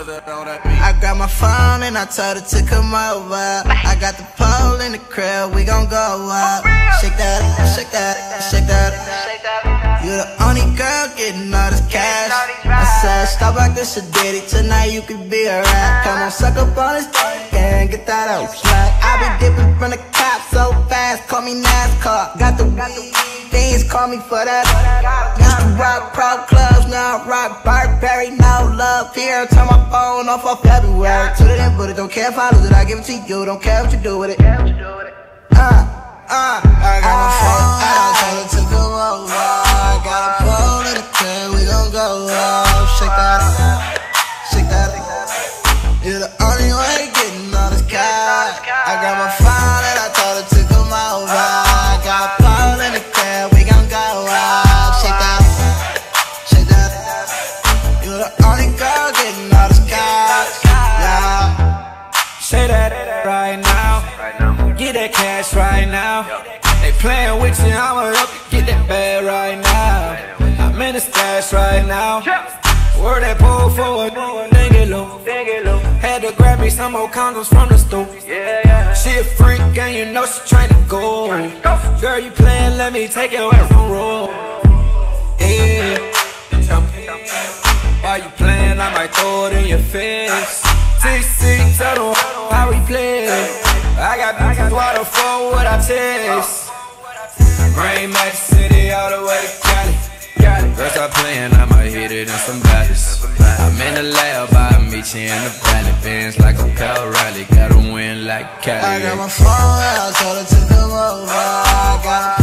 I grabbed my phone and I told her to come over. I got the pole in the crib, we gon' go up. Shake that, shake that, shake that. You the only girl getting all this cash. I said, stop like this a ditty. Tonight you could be a rap. Come on, suck up on this and get that out slack. I be dipping from the cops so fast, call me NASCAR. Got the things, call me for that. Used to rock pro clubs, now I rock Burberry. No love here, turn my phone off for February. To the end, but it don't care if I lose it, I give it to you. Don't care what you do with it. I got my phone, I told her to come over. I got a pole in the crib, we gon' go up. Shake that, shake that. You're the only way getting all this cash. I got my phone and I told her to come over. I got a pole in the crib, we gon' go up. Shake that, shake that. You're the only girl getting all this cash. Yeah. Say that right now. Get that cash right now. They playing with you, I'ma help you get that bag right now. I'm in the stash right now. Word that pole for a nigga low. Had to grab me some more condoms from the store. She a freak and you know she tryna go. Girl, you playing, let me take your ass on roll. Yeah. Why you playing, I might throw it in your face. TC, tell them how we play. I got bitches water for what I taste. Rain Max City all the way to Cali. Girl, stop playing, I might hit it in some valleys. I'm in the lab, I'll meet you in the valley. Bands like a Cal Rally, gotta win like Cali. I got my phone, I told her to come over. I got